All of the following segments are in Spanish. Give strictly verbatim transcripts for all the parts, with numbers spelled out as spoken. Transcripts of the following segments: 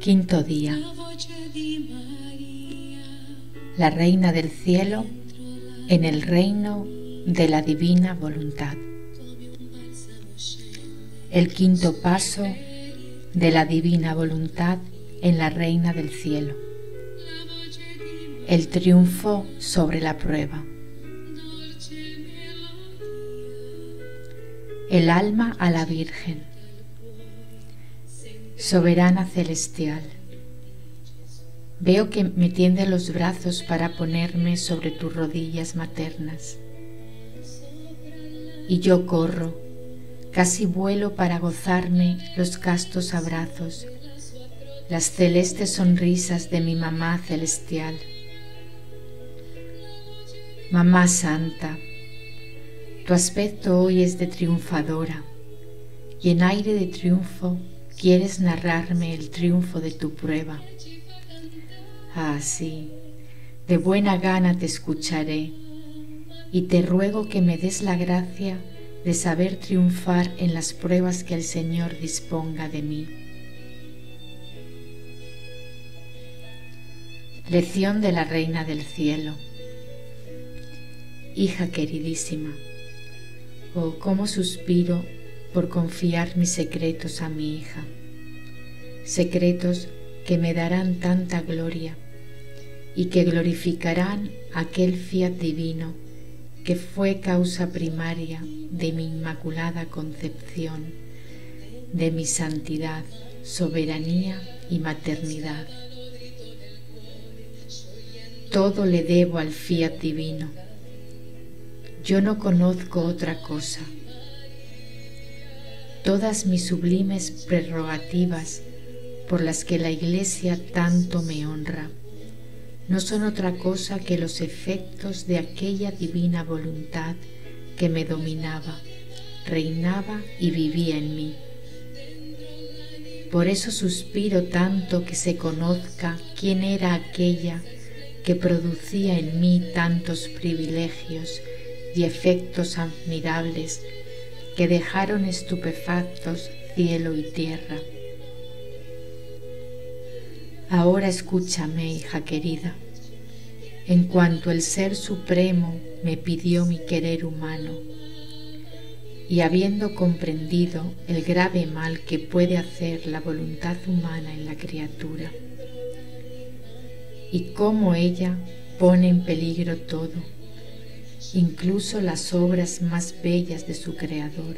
Quinto día. La Reina del Cielo en el reino de la divina voluntad. El quinto paso de la divina voluntad en la Reina del Cielo. El triunfo sobre la prueba. El alma a la Virgen. Soberana celestial, veo que me tiende los brazos para ponerme sobre tus rodillas maternas. Y yo corro, casi vuelo para gozarme los castos abrazos, las celestes sonrisas de mi mamá celestial. Mamá santa, tu aspecto hoy es de triunfadora, y en aire de triunfo quieres narrarme el triunfo de tu prueba. Ah, sí, de buena gana te escucharé, y te ruego que me des la gracia de saber triunfar en las pruebas que el Señor disponga de mí. Lección de la Reina del Cielo. Hija queridísima, oh, cómo suspiro por confiar mis secretos a mi hija, secretos que me darán tanta gloria y que glorificarán aquel fiat divino que fue causa primaria de mi inmaculada concepción, de mi santidad, soberanía y maternidad. Todo le debo al fiat divino. Yo no conozco otra cosa. Todas mis sublimes prerrogativas por las que la Iglesia tanto me honra no son otra cosa que los efectos de aquella divina voluntad que me dominaba, reinaba y vivía en mí. Por eso suspiro tanto que se conozca quién era aquella que producía en mí tantos privilegios y efectos admirables que dejaron estupefactos cielo y tierra. Ahora escúchame, hija querida. En cuanto el Ser Supremo me pidió mi querer humano, y habiendo comprendido el grave mal que puede hacer la voluntad humana en la criatura, y cómo ella pone en peligro todo, incluso las obras más bellas de su Creador.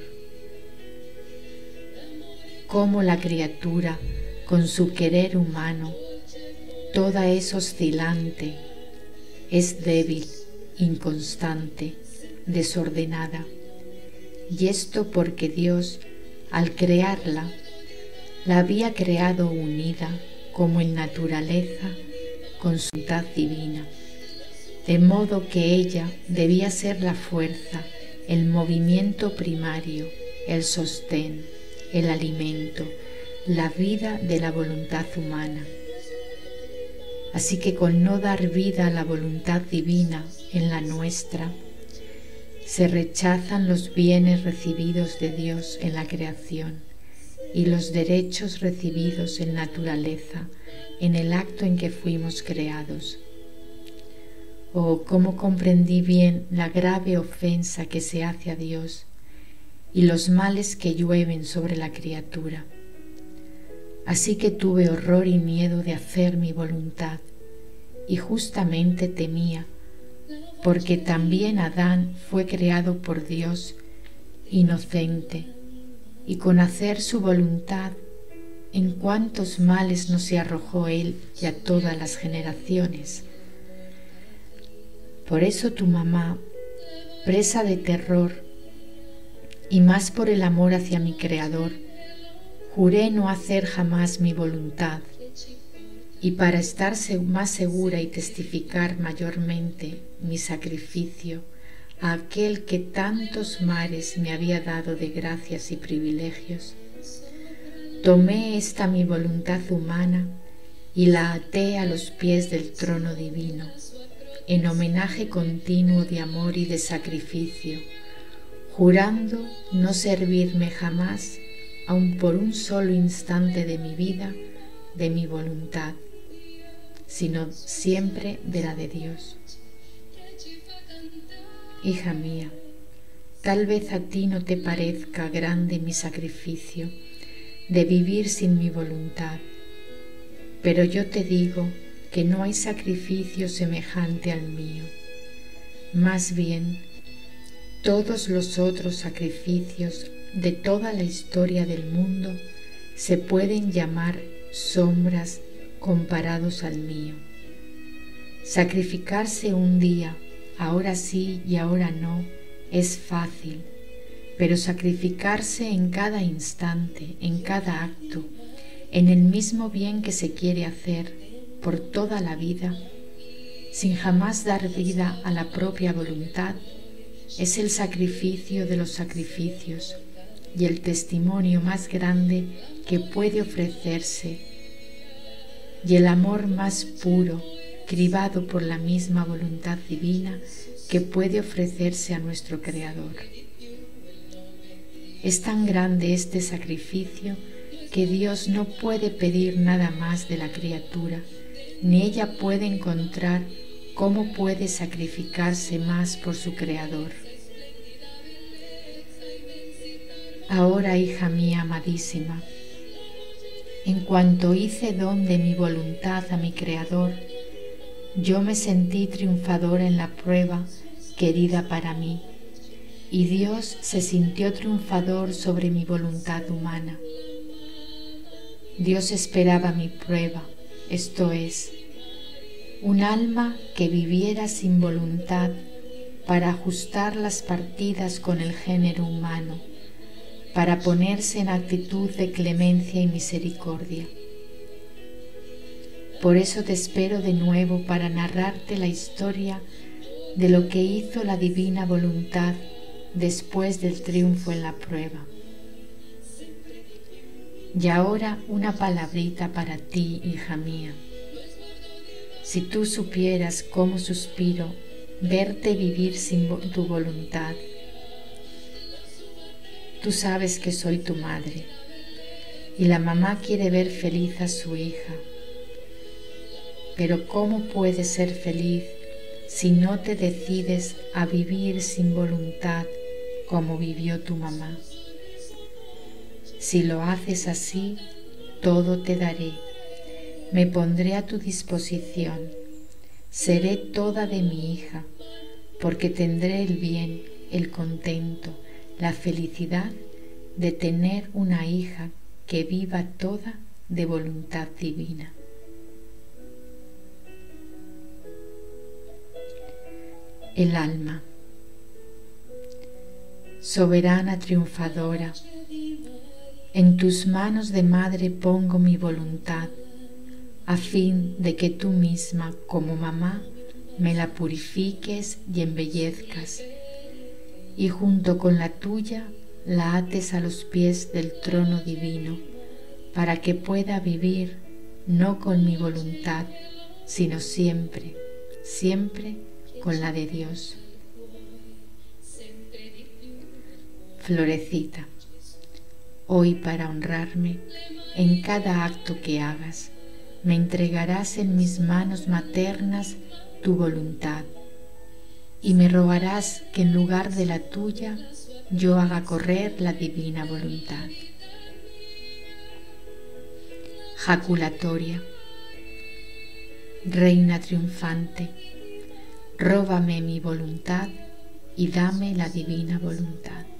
Cómo la criatura, con su querer humano, toda es oscilante, es débil, inconstante, desordenada, y esto porque Dios, al crearla, la había creado unida como en naturaleza con su voluntad divina, de modo que ella debía ser la fuerza, el movimiento primario, el sostén, el alimento, la vida de la voluntad humana. Así que con no dar vida a la voluntad divina en la nuestra, se rechazan los bienes recibidos de Dios en la creación y los derechos recibidos en naturaleza en el acto en que fuimos creados. Oh, cómo comprendí bien la grave ofensa que se hace a Dios y los males que llueven sobre la criatura. Así que tuve horror y miedo de hacer mi voluntad, y justamente temía, porque también Adán fue creado por Dios inocente, y con hacer su voluntad, en cuántos males no se arrojó él y a todas las generaciones. Por eso tu mamá, presa de terror, y más por el amor hacia mi Creador, juré no hacer jamás mi voluntad, y para estar más segura y testificar mayormente mi sacrificio a aquel que tantos mares me había dado de gracias y privilegios, tomé esta mi voluntad humana y la até a los pies del trono divino, en homenaje continuo de amor y de sacrificio, jurando no servirme jamás, aun por un solo instante de mi vida, de mi voluntad, sino siempre de la de Dios. Hija mía, tal vez a ti no te parezca grande mi sacrificio de vivir sin mi voluntad, pero yo te digo que no hay sacrificio semejante al mío. Más bien, todos los otros sacrificios de toda la historia del mundo se pueden llamar sombras comparados al mío. Sacrificarse un día, ahora sí y ahora no, es fácil, pero sacrificarse en cada instante, en cada acto, en el mismo bien que se quiere hacer por toda la vida, sin jamás dar vida a la propia voluntad, es el sacrificio de los sacrificios y el testimonio más grande que puede ofrecerse, y el amor más puro, cribado por la misma voluntad divina, que puede ofrecerse a nuestro Creador. Es tan grande este sacrificio que Dios no puede pedir nada más de la criatura, ni ella puede encontrar cómo puede sacrificarse más por su Creador. Ahora, hija mía amadísima, en cuanto hice don de mi voluntad a mi Creador, yo me sentí triunfadora en la prueba querida para mí, y Dios se sintió triunfador sobre mi voluntad humana. Dios esperaba mi prueba, esto es, un alma que viviera sin voluntad para ajustar las partidas con el género humano, para ponerse en actitud de clemencia y misericordia. Por eso te espero de nuevo para narrarte la historia de lo que hizo la divina voluntad después del triunfo en la prueba. Y ahora una palabrita para ti, hija mía. Si tú supieras cómo suspiro verte vivir sin tu voluntad. Tú sabes que soy tu madre, y la mamá quiere ver feliz a su hija. Pero ¿cómo puedes ser feliz si no te decides a vivir sin voluntad como vivió tu mamá? Si lo haces así, todo te daré. Me pondré a tu disposición. Seré toda de mi hija, porque tendré el bien, el contento, la felicidad de tener una hija que viva toda de voluntad divina. El alma, soberana triunfadora, en tus manos de madre pongo mi voluntad, a fin de que tú misma, como mamá, me la purifiques y embellezcas, y junto con la tuya la ates a los pies del trono divino, para que pueda vivir no con mi voluntad, sino siempre, siempre con la de Dios. Florecita, hoy para honrarme, en cada acto que hagas, me entregarás en mis manos maternas tu voluntad, y me rogarás que en lugar de la tuya yo haga correr la divina voluntad. Jaculatoria, reina triunfante, róbame mi voluntad y dame la divina voluntad.